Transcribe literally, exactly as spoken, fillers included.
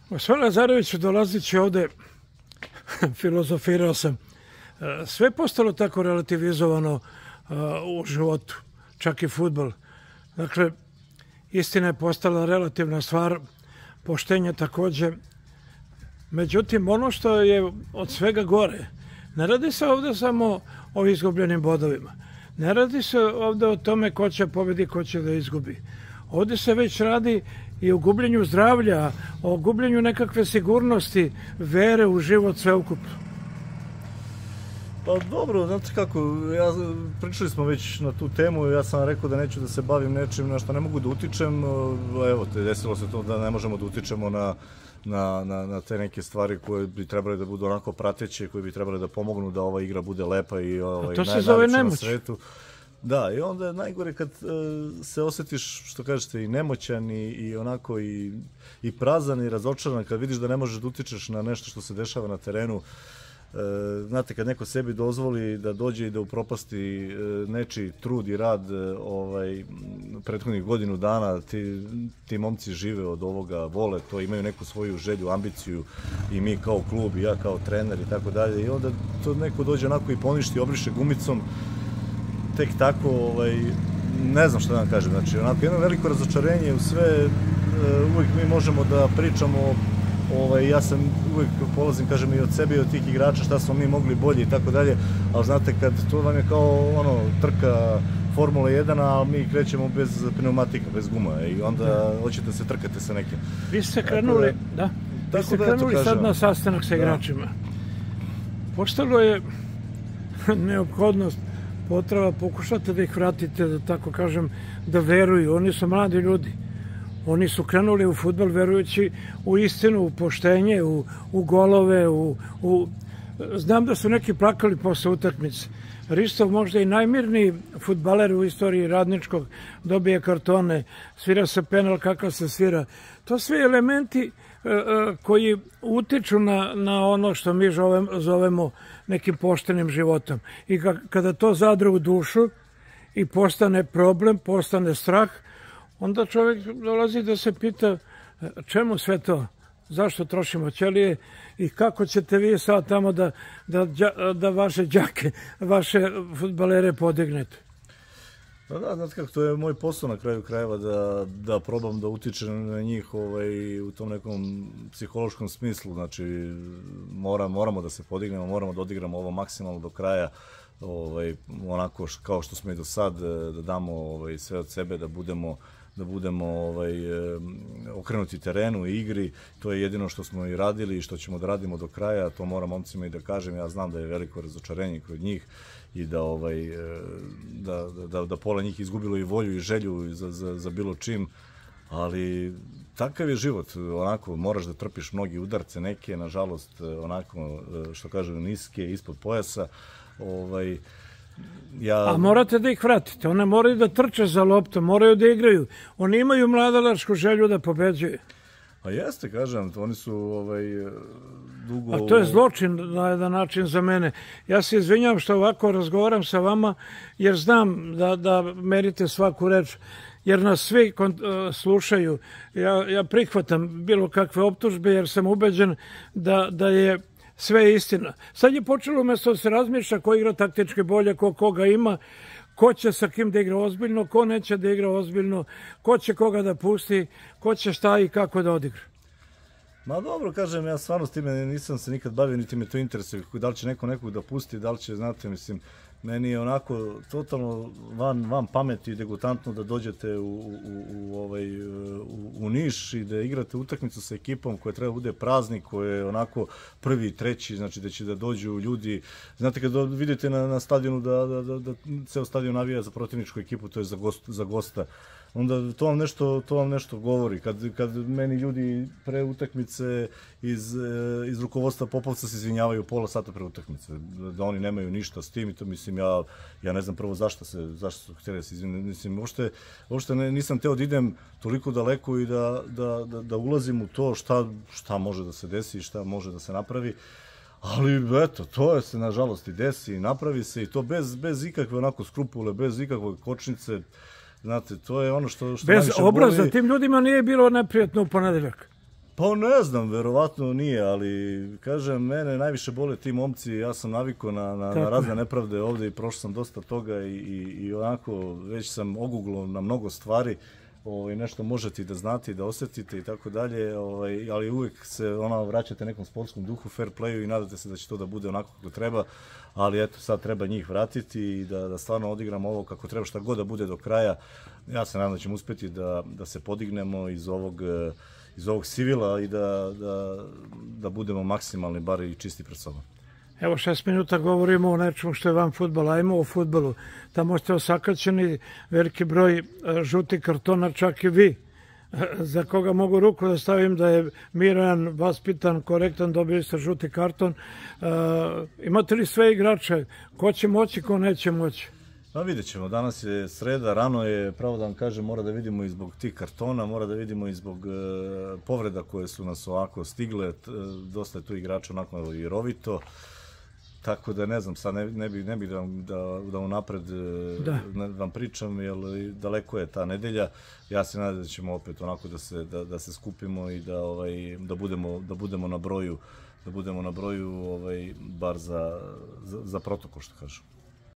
Gospodin Lazarević, dolazići ovde, filozofirao sam, sve je postalo tako relativizovano u životu, čak i fudbal. Dakle, istina je postala relativna stvar, poštenje takođe. Međutim, ono što je od svega gore, ne radi se ovde samo o izgubljenim bodovima. Ne radi se ovde o tome ko će pobedi, ko će da izgubi. Ovde se već radi i o gubljenju zdravlja, o gubljenju nekakve sigurnosti, vere u život sveukupno. Pa dobro, znate kako, ja, pričali smo već na tu temu, ja sam rekao da neću da se bavim nečim na što ne mogu da utičem, evo, te desilo se to da ne možemo da utičemo na, na, na, na te neke stvari koje bi trebali da budu onako prateće, koje bi trebali da pomognu da ova igra bude lepa i ovaj, najveća na svetu. Da, i onda je najgore kad uh, se osjetiš, što kažete, i nemoćan i, i onako i, i prazan i razočaran, kad vidiš da ne možeš da utičeš na nešto što se dešava na terenu. Uh, znate, kad neko sebi dozvoli da dođe i da upropasti uh, nečiji trud i rad uh, ovaj, prethodnih godinu dana, ti, ti momci žive od ovoga, vole to, imaju neku svoju želju, ambiciju i mi kao klub i ja kao trener i tako dalje. I onda to neko dođe onako i poništi, obriše gumicom, tek tako, ovaj, ne znam šta da vam kažem, znači, onako, jedno veliko razočarenje u sve, uvijek mi možemo da pričamo, ovaj, ja sam uvijek polazim, kažem, i od sebe i od tih igrača, šta smo mi mogli bolje i tako dalje, ali znate, kad to vam je kao, ono, trka Formula jedan, a mi krećemo bez pneumatika, bez guma, i onda hoćete da se trkate sa nekim. Vi ste krenuli, da, vi ste krenuli sad na sastanak sa igračima. Postalo je neophodnost, potreba, pokušate da ih vratite, da tako kažem, da veruju. Oni su mladi ljudi. Oni su krenuli u fudbal verujući u istinu, u poštenje, u, u golove, u, u... Znam da su neki plakali posle utakmice. Ristov, možda i najmirniji fudbaler u istoriji Radničkog, dobije kartone, svira se penal kakav se svira. To sve elementi koji utiču na, na ono što mi zovemo, zovemo nekim poštenim životom. I kada to zadre u dušu i postane problem, postane strah, onda čovjek dolazi da se pita čemu sve to, zašto trošimo ćelije i kako ćete vi sad tamo da, da, da vaše đake, vaše fudbalere podignete. Da, da, znate kako, to je moj posao na kraju krajeva da, da probam da utičem na njih ovaj, u tom nekom psihološkom smislu, znači mora, moramo da se podignemo, moramo da odigramo ovo maksimalno do kraja, ovaj, onako kao što smo i do sad, da damo ovaj, sve od sebe, da budemo da budemo ovaj, okrenuti terenu i igri. To je jedino što smo i radili i što ćemo da radimo do kraja. To moram momcima i da kažem. Ja znam da je veliko razočarenje kod njih i da, ovaj, da, da, da pola njih izgubilo i volju i želju za, za, za bilo čim. Ali takav je život. Onako, moraš da trpiš mnogi udarce, neke, nažalost, onako, što kažem, niske, ispod pojasa. Ovaj, Ja... A morate da ih vratite. One moraju da trče za loptom, moraju da igraju. Oni imaju mladalačku želju da pobeđuju. A jeste, kažem, oni su ovaj, dugo... A to je zločin na jedan način za mene. Ja se izvinjam što ovako razgovaram sa vama, jer znam da, da merite svaku reč, jer nas svi slušaju. Ja, ja prihvatam bilo kakve optužbe, jer sam ubeđen da, da je sve istina. Sad je počelo umjesto da se razmišlja ko igra taktički bolje, ko koga ima, ko će sa kim da igra ozbiljno, ko neće da igra ozbiljno, ko će koga da pusti, ko će šta i kako da odigra. Ma dobro, kažem, ja stvarno s time nisam se nikad bavio, niti me to interesuje, da li će neko nekog da pusti, da li će, znate, mislim, meni je onako totalno van, van pameti i degutantno da dođete u, u, u, ovaj, u, u Niš i da igrate utakmicu sa ekipom koja treba bude praznik, koja je onako prvi i treći, znači da će da dođu ljudi. Znate, kad vidite na, na stadionu da, da, da, da ceo stadion navija za protivničku ekipu, to je za, gost, za gosta, onda to vam nešto, to vam nešto govori. Kad, kad meni ljudi pre utakmice iz, iz rukovodstva Popovca se izvinjavaju pola sata pre utakmice, da oni nemaju ništa s tim i to mislim, ja, ja ne znam prvo zašto se, zašto su htjeli da se izvinjavaju. Mislim, uopšte, uopšte ne, nisam teo da idem toliko daleko i da, da, da, da ulazim u to šta, šta može da se desi i šta može da se napravi. Ali, eto, to je se, nažalost, i desi i napravi se i to bez, bez ikakve onako skrupule, bez ikakve kočnice. Znate, to je ono što, što bez najviše obraza, boli. Tim ljudima nije bilo neprijatno u ponedeljak. Pa ne znam, verovatno nije, ali kažem, mene najviše bole ti momci, ja sam navikao na, na, na razne nepravde ovde i prošao sam dosta toga i, i, i onako već sam oguglao na mnogo stvari, ovaj, nešto možete i da znate i da osetite i tako dalje, ovaj, ali uvijek se ona vraćate nekom sportskom duhu, fair playu i nadate se da će to da bude onako kako treba, ali eto sad treba njih vratiti i da, da stvarno odigramo ovo kako treba, šta god da bude do kraja. Ja se nadam da ćemo uspjeti da, da se podignemo iz ovog iz ovog sivila i da, da, da budemo maksimalni, bar i čisti pred sobom. Evo šest minuta govorimo o nečemu što je van fudbala, ajmo o fudbalu. Tamo ste osakaćeni, veliki broj žutih kartona, čak i vi. Za koga mogu ruku da stavim da je miran, vaspitan, korektan, dobili ste žuti karton. Uh, imate li sve igrače? Ko će moći, ko neće moći? Pa vidjet ćemo, danas je sreda, rano je, pravo da vam kažem, mora da vidimo i zbog tih kartona, mora da vidimo i zbog e, povreda koje su nas ovako stigle, t, dosta je tu igrača onako i rovito, tako da ne znam, sad ne, ne bi, ne bi da, da, da unapred da. Ne, vam pričam, jer daleko je ta nedelja, ja se nadam da ćemo opet onako da se, da, da se skupimo i da, ovaj, da, budemo, da budemo na broju, da budemo na broju ovaj, bar za, za, za protokol, što kažem.